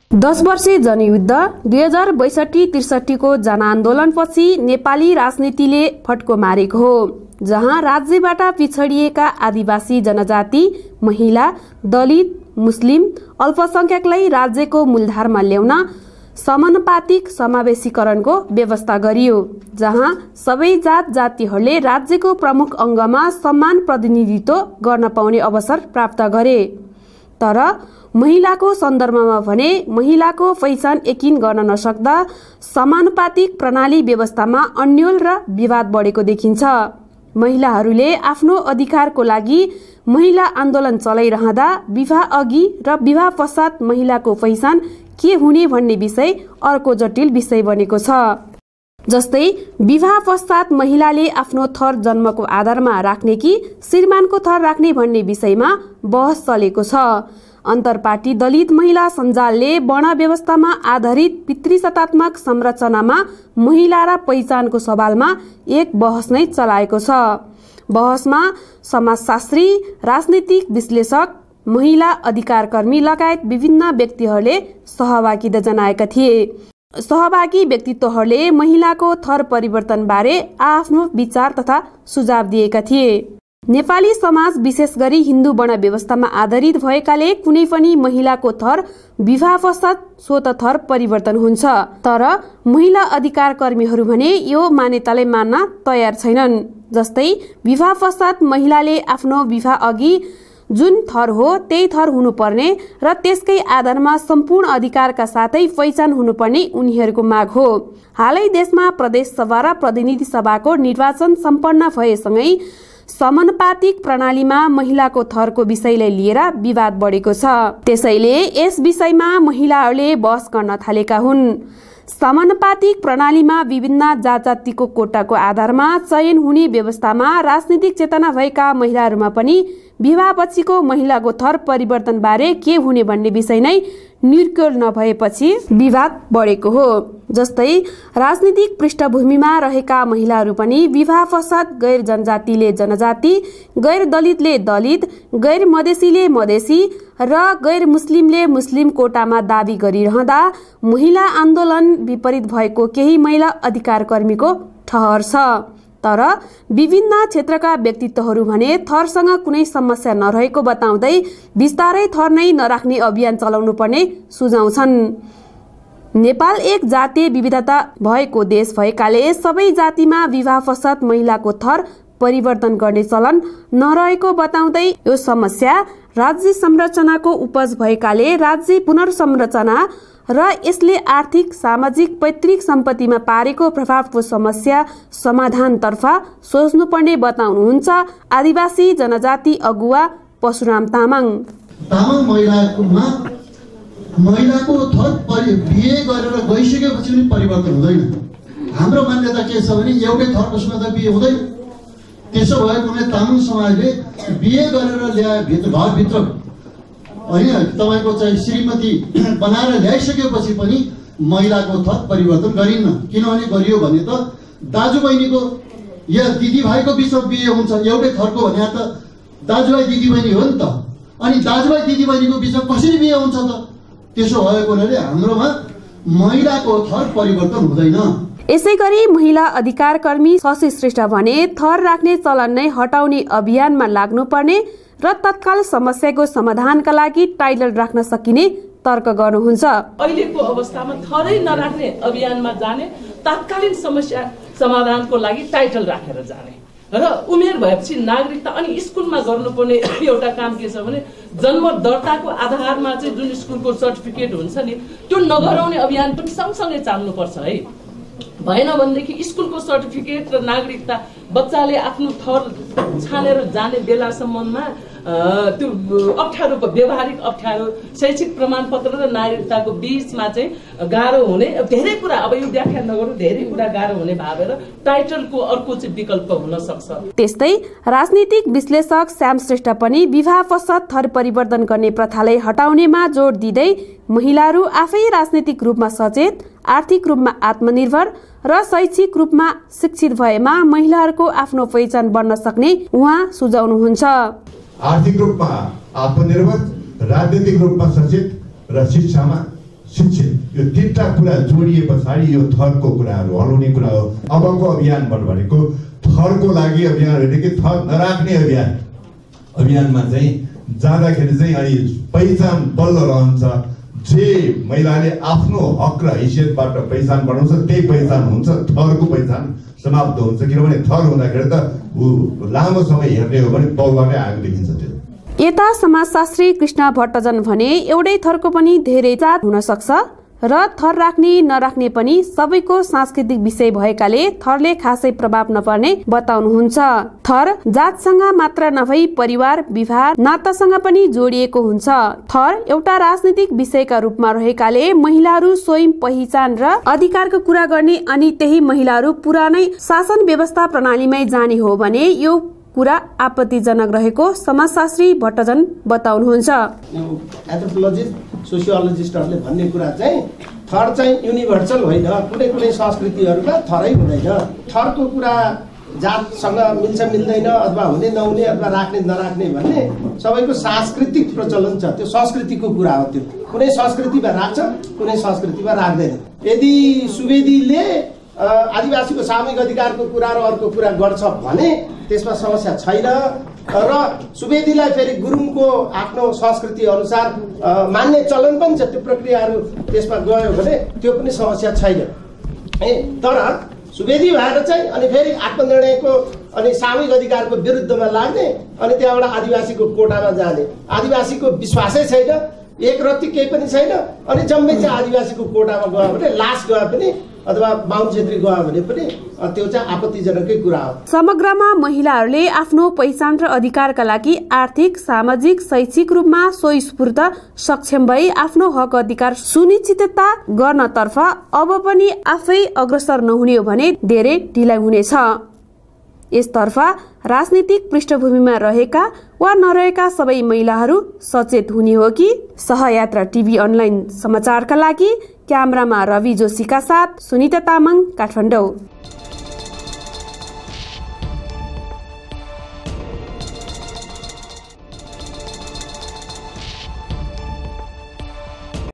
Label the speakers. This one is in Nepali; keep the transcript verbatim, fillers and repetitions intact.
Speaker 1: दस वर्षे जनयुद्ध दुई हजार बैसठी त्रिसठी को जनआन्दोलनपछि नेपाली राजनीतिले फड्को मारेको हो, जहाँ राज्यबाट पिछडिएका आदिवासी जनजाति, महिला, दलित, मुस्लिम, अल्पसंख्यकलाई राज्यको मूलधारमा ल्याउन समानुपातिक समावेशीकरणको व्यवस्था गरियो, जहाँ सबै जात जातिहरूले राज्यको प्रमुख अङ्गमा समान प्रतिनिधित्व गर्न पाउने अवसर प्राप्त गरे। तर महिलाको सन्दर्भमा भने महिलाको पहिचान यकिन गर्न नसक्दा समानुपातिक प्रणाली व्यवस्थामा अन्यल र विवाद बढेको देखिन्छ। महिलाहरूले आफ्नो अधिकारको लागि महिला आन्दोलन चलाइरहँदा विवाह अघि र विवाह पश्चात महिलाको पहिचान के हुने भन्ने विषय अर्को जटिल विषय बनेको छ। जस्तै विवाह पश्चात महिलाले आफ्नो थर जन्मको आधारमा राख्ने कि श्रीमानको थर राख्ने भन्ने विषयमा बहस चलेको छ। अन्तरपार्टी दलित महिला सञ्जालले वर्ण व्यवस्थामा आधारित पितृसत्तात्मक संरचनामा महिला र पहिचानको सवालमा एक बहस नै चलाएको छ। बहसमा समाजशास्त्री, राजनीतिक विश्लेषक, महिला अधिकारकर्मी लगायत विभिन्न व्यक्तिहरूले सहभागिता जनाएका थिए। सहभागी व्यक्तित्वहरूले महिलाको थर परिवर्तन बारे आफ्नो विचार तथा सुझाव दिएका थिए। नेपाली समाज विशेष गरी हिन्दू वर्ण व्यवस्थामा आधारित भएकाले कुनै पनि महिलाको थर विवाह पश्चात स्वत थर परिवर्तन हुन्छ। तर महिला अधिकार कर्मीहरू भने यो मान्यतालाई मान्न तयार छैनन्। जस्तै विवाह पश्चात महिलाले आफ्नो विवाह अघि जुन थर हो त्यही थर हुनुपर्ने र त्यसकै आधारमा सम्पूर्ण अधिकारका साथै पहिचान हुनुपर्ने उनीहरूको माग हो। हालै देशमा प्रदेश सभा र प्रतिनिधि सभाको निर्वाचन सम्पन्न भएसँगै समानुपातिक प्रणालीमा महिलाको थरको विषयलाई लिएर विवाद बढेको छ। त्यसैले यस विषयमा महिलाहरूले बहस गर्न थालेका हुन्। समानुपातिक प्रणालीमा विभिन्न जात जातिको कोटाको आधारमा चयन हुने व्यवस्थामा राजनीतिक चेतना भएका महिलाहरूमा पनि विवाहपछिको महिलाको थर परिवर्तन बारे के हुने भन्ने विषय नै निर्क्योल नभएपछि विवाद बढेको हो। जस्तै राजनीतिक पृष्ठभूमिमा रहेका महिलाहरू पनि विवाह पश्चात गैर जनजातिले जनजाति, गैर दलितले दलित, गैर मधेसीले मधेसी र गैर मुस्लिमले मुस्लिम कोटामा दावी गरिरहँदा महिला आन्दोलन विपरीत भएको केही महिला अधिकार कर्मीको ठहर छ। तर विभिन्न क्षेत्रका व्यक्तित्वहरू भने थरसँग कुनै समस्या नरहेको बताउँदै बिस्तारै थर नै नराख्ने अभियान चलाउनु पर्ने सुझाउँछन्। नेपाल एक जातीय विविधता भएको देश भएकाले सबै जातिमा विवाह पश्चात महिलाको थर परिवर्तन गर्ने चलन नरहेको बताउँदै यो समस्या राज्य संरचनाको उपज भएकाले राज्य पुनर्संरचना र यसले आर्थिक, सामाजिक, पैतृक सम्पत्तिमा पारेको प्रभावको समस्या समाधानतर्फ सोच्नुपर्ने बताउनुहुन्छ आदिवासी जनजाति अगुवा परशुराम तामाङ।
Speaker 2: तामाङ महिलामा महिलाको थर बिहे गरेर गइसकेपछि पनि परिवर्तन हुँदैन। हाम्रो मान्यता के छ भने एउटै थरकोसँग त बिहे हुँदैन। त्यसो भएकोले तामाङ समाजले बिहे गरेर ल्याए भित्र घरभित्र होइन तपाईँको चाहिँ श्रीमती बनाएर ल्याइसकेपछि पनि महिलाको थर परिवर्तन गरिन्न। किनभने गरियो भने त दाजुबहिनीको या दिदीभाइको बिचमा बिहे हुन्छ। एउटै थरको भने त दाजुभाइ दिदीबहिनी हो नि त। अनि दाजुभाइ दिदीबहिनीको बिचमा कसरी बिहे हुन्छ त? त्यसो भएको हुनाले हाम्रोमा महिलाको थर परिवर्तन हुँदैन।
Speaker 1: यसै गरी महिला अधिकार कर्मी शशि श्रेष्ठ भने थर राख्ने चलन नै हटाउने अभियानमा लाग्नुपर्ने र तत्काल समस्याको समाधानका लागि टाइटल राख्न सकिने तर्क गर्नुहुन्छ।
Speaker 3: अहिलेको अवस्थामा थरै नराख्ने अभियानमा जाने, तात्कालीन समस्या समाधानको लागि टाइटल राखेर जाने र उमेर भएपछि नागरिकता अनि स्कुलमा गर्नुपर्ने एउटा काम के छ भने जन्म दर्ताको आधारमा चाहिँ जुन स्कुलको सर्टिफिकेट हुन्छ नि त्यो नगराउने अभियान पनि सँगसँगै चाल्नुपर्छ है। भएन भनेदेखि स्कुलको सर्टिफिकेट र नागरिकता बच्चाले आफ्नो थर छानेर जाने बेलासम्ममा त्यो अप्ठ्यारोको व्यवहारिक अप्ठ्यारो शैक्षिक प्रमाणपत्र र नागरिकताको बीचमा चाहिँ गाह्रो हुने धेरै कुरा, अब यो व्याख्या नगरौँ, धेरै कुरा गाह्रो हुने भावेर टाइटलको अर्को चाहिँ विकल्प हुन सक्छ।
Speaker 1: त्यस्तै राजनीतिक विश्लेषक श्याम श्रेष्ठ पनि विवाह पश्चात थर परिवर्तन गर्ने प्रथालाई हटाउनेमा जोड दिँदै महिलाहरू आफै राजनीतिक रूपमा सचेत, आर्थिक रूपमा आत्मनिर्भर र शैक्षिक रूपमा शिक्षित भएमा महिलाहरूको आफ्नो पहिचान बन्न सक्ने उहाँ सुझाउनुहुन्छ।
Speaker 4: आर्थिक रूपमा आत्मनिर्भर, राजनीतिक रूपमा सचेत र शिक्षामा शिक्षित, यो तिनवटा कुरा जोडिए पछाडि यो थरको कुराहरू हल्लाउने कुरा हो। अबको अभियानबाट भनेको थरको लागि अभियान होइन कि थर नराख्ने अभियान। अभियानमा चाहिँ जाँदाखेरि चाहिँ अनि पहिचान बल्ल रहन्छ। जे महिलाले आफ्नो हक र हैसियतबाट पहिचान बनाउँछ त्यही पहिचान हुन्छ, थरको पहिचान समाप्त हुन्छ। किनभने थर हुँदाखेरि त ऊ लामो समय हेर्ने हो भने पौबाटै आएको देखिन्छ। त्यो
Speaker 1: यता समाजशास्त्री कृष्ण भट्टजन भने एउटै थरको पनि धेरै जात हुन सक्छ र थर राख्ने नराख्ने पनि सबैको सांस्कृतिक विषय भएकाले थरले खासै प्रभाव नपर्ने बताउनुहुन्छ। थर जातसँग मात्र नभई परिवार, विवाह, नातासँग पनि जोडिएको हुन्छ। थर एउटा राजनीतिक विषयका रूपमा रहेकाले महिलाहरू स्वयं पहिचान र अधिकारको कुरा गर्ने अनि त्यही महिलाहरू पुरानै शासन व्यवस्था प्रणालीमै जाने हो भने यो कुरा आपत्तिजनक रहेको समाजशास्त्री भट्टजन बताउनुहुन्छ।
Speaker 5: एन्थ्रोपोलोजिस्ट सोसियोलोजिस्टहरूले भन्ने कुरा चाहिँ थर चाहिँ युनिभर्सल होइन, कुनै कुनै संस्कृतिहरूमा थरै हुँदैन। थरको कुरा जातसँग मिल्छ मिल्दैन अथवा हुने नहुने अथवा राख्ने नराख्ने भन्ने सबैको सांस्कृतिक प्रचलन छ, त्यो संस्कृतिको कुरा हो। त्यो कुनै संस्कृतिमा राख्छ, कुनै संस्कृतिमा राख्दैन। यदि सुवेदीले आदिवासीको सामूहिक अधिकारको कुरा र अर्को कुरा गर्छ भने त्यसमा समस्या छैन र सुवेदीलाई फेरि गुरुङको आफ्नो संस्कृति अनुसार मान्ने चलन पनि छ, त्यो प्रक्रियाहरू त्यसमा गयो भने त्यो पनि समस्या छैन। ए तर सुवेदी भएर चाहिँ अनि फेरि आत्मनिर्णयको अनि सामूहिक अधिकारको विरुद्धमा लाग्ने अनि त्यहाँबाट आदिवासीको कोटामा जाने, आदिवासीको विश्वासै छैन, एक रत्ती केही पनि छैन अनि जम्मै चाहिँ आदिवासीको कोटामा गयो भने लास गयो पनि अथवा बाहुन क्षेत्री गयो भने पनि त्यो चाहिँ आपत्तिजनकै कुरा हो।
Speaker 1: समग्रमा महिलाहरूले आफ्नो पहिचान र अधिकारका लागि आर्थिक, सामाजिक, शैक्षिक रूपमा स्वस्फूर्त सक्षम भई आफ्नो हक अधिकार सुनिश्चितता गर्नतर्फ अब पनि आफै अग्रसर नहुने हो भने धेरै ढिलाइ हुनेछ। यसतर्फ राजनीतिक पृष्ठभूमिमा रहेका वा नरहेका सबै महिलाहरू सचेत हुने हो कि। सहयात्रा टिभी अनलाइन समाचारका लागि क्यामेरामा रवि जोशीका साथ सुनिता तामाङ, काठमाडौँ।